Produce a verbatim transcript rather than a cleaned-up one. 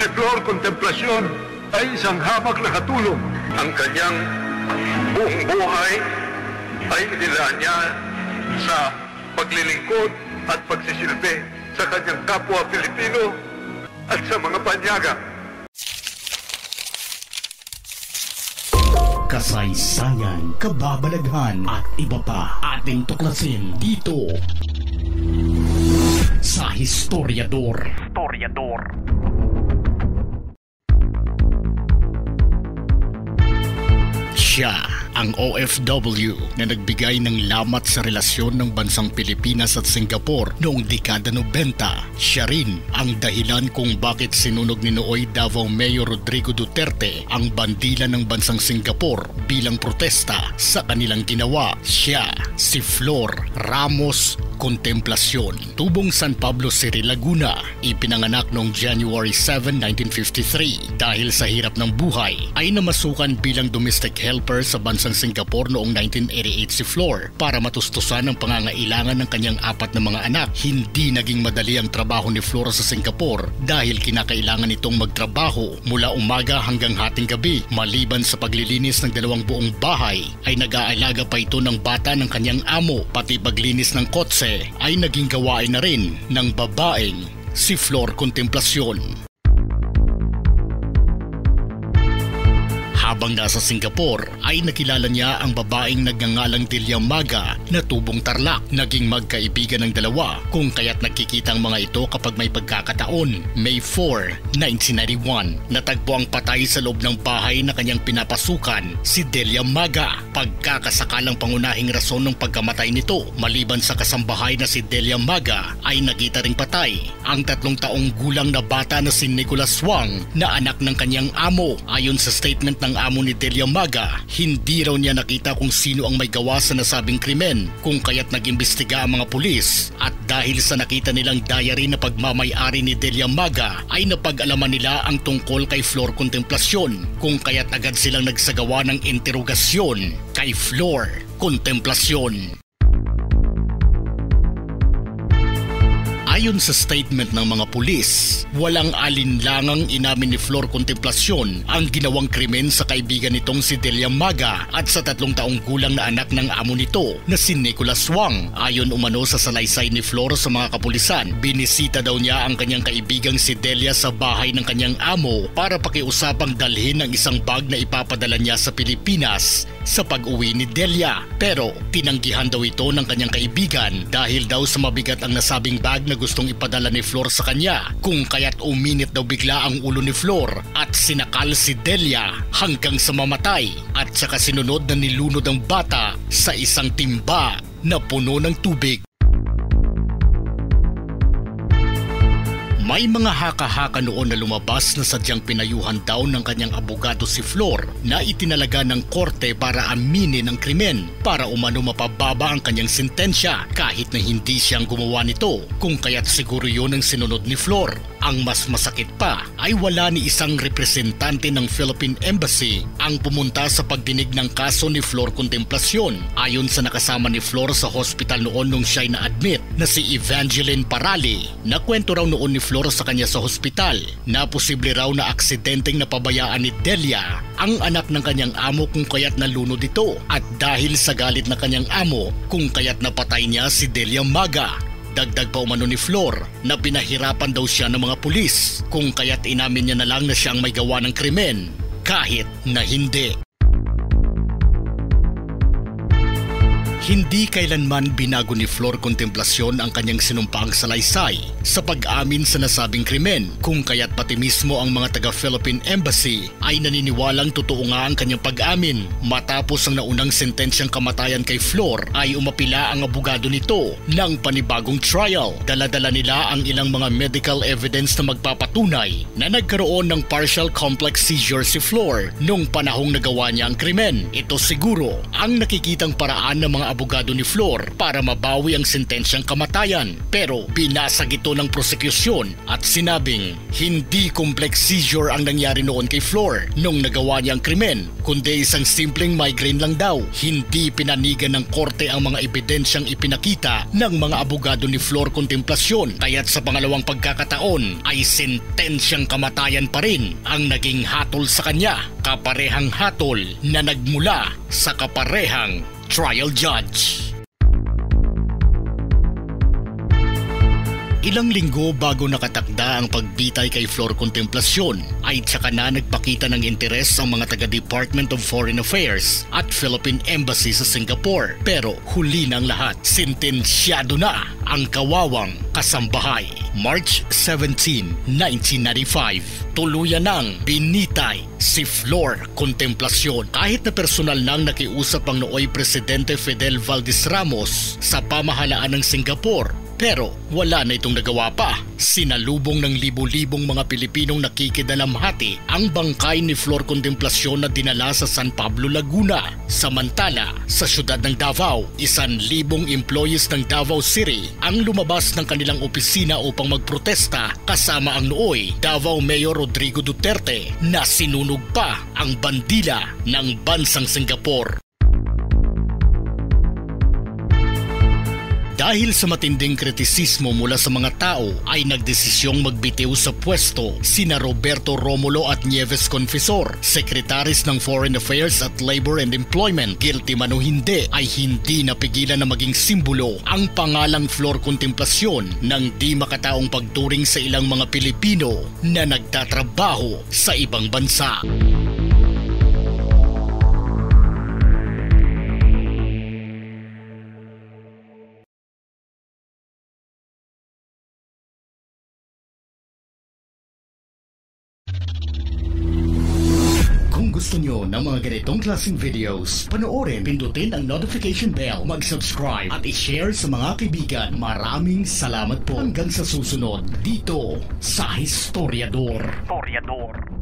si Flor Contemplasyon ay isang hamak na katulong. Ang kanyang buong buhay ay nila niya sa paglilingkod at pagsisilbi sa kanyang kapwa Pilipino at sa mga panyaga. Kasaysayan, kababalaghan at iba pa ating tuklasin dito sa Historiador. Historiador. Siya ang O F W na nagbigay ng lamat sa relasyon ng bansang Pilipinas at Singapore noong dekada nobenta. Siya rin ang dahilan kung bakit sinunog ni nooy Davao Mayor Rodrigo Duterte ang bandila ng bansang Singapore bilang protesta sa kanilang ginawa. Siya si Flor Ramos Contemplasyon. Tubong San Pablo City, Laguna. Ipinanganak noong January seventh, nineteen fifty-three. Dahil sa hirap ng buhay, ay namasukan bilang domestic helper sa bansang Singapore noong nineteen eighty-eight si Flor para matustusan ang pangangailangan ng kanyang apat na mga anak. Hindi naging madali ang trabaho ni Flor sa Singapore dahil kinakailangan itong magtrabaho mula umaga hanggang hating gabi. Maliban sa paglilinis ng dalawang buong bahay, ay nag-aalaga pa ito ng bata ng kanyang amo. Pati paglinis ng kotse ay naging gawain na rin ng babaeng si Flor Contemplasyon. Habang nasa Singapore ay nakilala niya ang babaeng nagngangalang Delia Maga na tubong Tarlac. Naging magkaibigan ng dalawa kung kaya't nagkikita ang mga ito kapag may pagkakataon. May fourth, nineteen ninety-one, natagpo ang patay sa loob ng bahay na kanyang pinapasukan si Delia Maga. Pagkakasakalang pangunahing rason ng pagkamatay nito, maliban sa kasambahay na si Delia Maga, ay nakita ring patay ang tatlong taong gulang na bata na si Nicholas Wang na anak ng kanyang amo. Ayon sa statement ng amo ni Delia Maga, hindi raw niya nakita kung sino ang may gawa sa nasabing krimen, kung kaya't nag-imbestiga ang mga pulis, at dahil sa nakita nilang diary na pagmamay-ari ni Delia Maga ay napag-alaman nila ang tungkol kay Flor Contemplasyon, kung kaya't agad silang nagsagawa ng interogasyon kay Flor Contemplasyon. Ayon sa statement ng mga pulis, walang alinlangang inamin ni Flor Contemplasyon ang ginawang krimen sa kaibigan nitong si Delia Maga at sa tatlong taong gulang na anak ng amo nito na si Nicholas Wang. Ayon umano sa salaysay ni Flor sa mga kapulisan, binisita daw niya ang kanyang kaibigang si Delia sa bahay ng kanyang amo para pakiusapang dalhin ang isang bag na ipapadala niya sa Pilipinas sa pag-uwi ni Delia. Pero tinanggihan daw ito ng kanyang kaibigan dahil daw sa mabigat ang nasabing bag na gustong ipadala ni Flor sa kanya, kung kaya't uminit daw bigla ang ulo ni Flor at sinakal si Delia hanggang sa mamatay, at saka sinunod na nilunod ang bata sa isang timba na puno ng tubig. May mga haka-haka noon na lumabas na sadyang pinayuhan daw ng kanyang abogado si Flor na itinalaga ng korte para aminin ang krimen para umano mapababa ang kanyang sentensya kahit na hindi siyang gumawa nito, kung kaya't siguro yun ang sinunod ni Flor. Ang mas masakit pa ay wala ni isang representante ng Philippine Embassy ang pumunta sa pagdinig ng kaso ni Flor Contemplasyon. Ayon sa nakasama ni Flor sa hospital noon nung siya'y na-admit na si Evangeline Parali, nakwento raw noon ni Flor sa kanya sa hospital na posible raw na aksidenteng napabayaan ni Delia ang anak ng kanyang amo kung kaya't nalunod ito, at dahil sa galit na kanyang amo kung kaya't napatay niya si Delia Maga. Dagdag pa umano ni Flor na pinahirapan daw siya ng mga pulis kung kaya't inamin niya na lang na siya ang may gawa ng krimen kahit na hindi. Hindi kailanman binago ni Flor Contemplasyon ang kanyang sinumpaang salaysay sa pag-amin sa nasabing krimen, kung kaya't pati mismo ang mga taga-Philippine Embassy ay naniniwalang totoo nga ang kanyang pag-amin. Matapos ang naunang sentensyang kamatayan kay Flor ay umapila ang abogado nito ng panibagong trial. Dala-dala nila ang ilang mga medical evidence na magpapatunay na nagkaroon ng partial complex seizure si Flor nung panahong nagawa niya ang krimen. Ito siguro ang nakikitang paraan ng mga abogado ni Flor para mabawi ang sentensyang kamatayan. Pero binasag ito ng prosekusyon at sinabing hindi complex seizure ang nangyari noon kay Flor nung nagawa niya ang krimen, kundi isang simpleng migraine lang daw. Hindi pinanigan ng korte ang mga ebidensyang ipinakita ng mga abogado ni Flor Contemplasyon, kaya't sa pangalawang pagkakataon ay sentensyang kamatayan pa rin ang naging hatol sa kanya, kaparehang hatol na nagmula sa kaparehang trial judge. Ilang linggo bago nakatakda ang pagbitay kay Flor Contemplasyon ay tsaka na nagpakita ng interes ang mga taga-Department of Foreign Affairs at Philippine Embassy sa Singapore. Pero huli ng lahat, sentensyado na ang kawawang kasambahay. March seventeenth, nineteen ninety-five, tuluyan nang binitay si Flor Contemplasyon. Kahit na personal nang nakiusap ang nooy Presidente Fidel Valdez Ramos sa pamahalaan ng Singapore, pero wala na itong nagawa pa. Sinalubong ng libo-libong mga Pilipinong nakikidalamhati ang bangkay ni Flor Contemplasyon na dinala sa San Pablo, Laguna. Samantala, sa syudad ng Davao, isan libong employees ng Davao City ang lumabas ng kanilang opisina upang magprotesta kasama ang nooy Davao Mayor Rodrigo Duterte na sinunog pa ang bandila ng bansang Singapore. Dahil sa matinding kritisismo mula sa mga tao ay nagdesisyong magbitiw sa pwesto sina Roberto Romulo at Nieves Confesor, sekretaris ng Foreign Affairs at Labor and Employment. Guilty man o hindi ay hindi napigilan na maging simbolo ang pangalang Flor Contemplasyon ng di makataong pagturing sa ilang mga Pilipino na nagtatrabaho sa ibang bansa. Gusto nyo ng mga ganitong klaseng videos, panoorin, pindutin ang notification bell, mag-subscribe at i-share sa mga kaibigan. Maraming salamat po hanggang sa susunod dito sa Historiador. Historiador.